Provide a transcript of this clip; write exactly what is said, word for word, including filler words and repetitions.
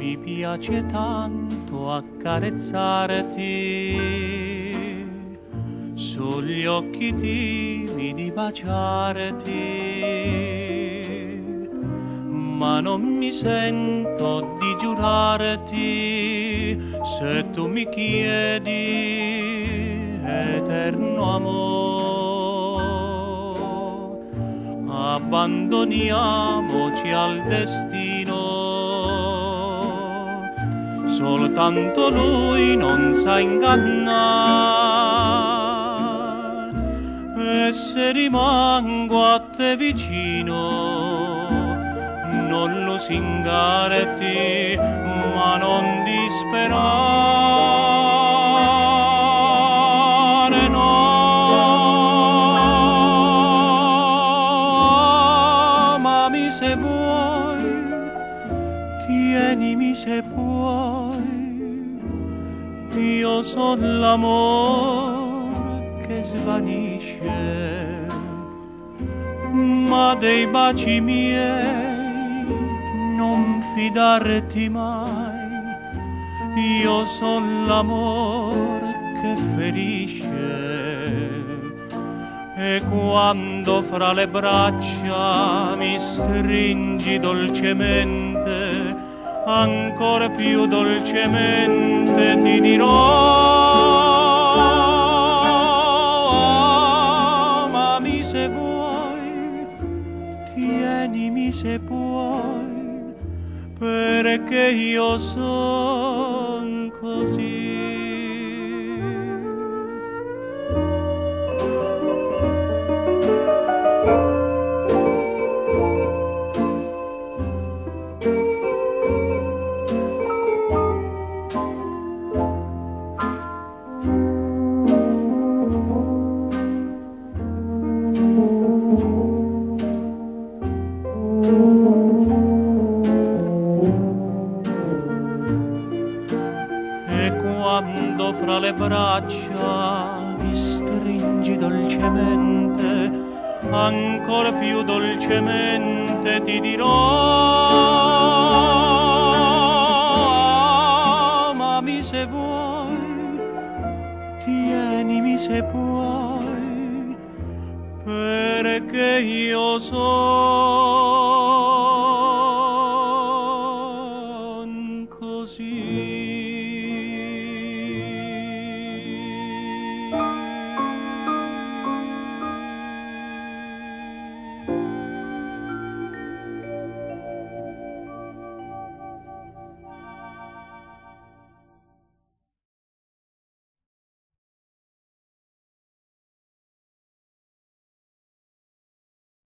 Mi piace tanto accarezzarti, sugli occhi timidi baciarti, ma non mi sento di giurarti se tu mi chiedi eterno amor. Abbandoniamoci al destino, soltanto lui non sa ingannare, e se rimango a te vicino non lusingarti, ma non disperare, no. Amami se vuoi, tienimi se puoi, io son l'amor che svanisce, ma dei baci miei non fidarti mai, io son l'amor che ferisce, e quando fra le braccia mi stringi dolcemente, ancora più dolcemente ti dirò. Amami se vuoi, tienimi se puoi, perché io son così. Quando fra le braccia mi stringi dolcemente, ancora più dolcemente ti dirò. Amami se vuoi, tienimi se puoi, perché io sono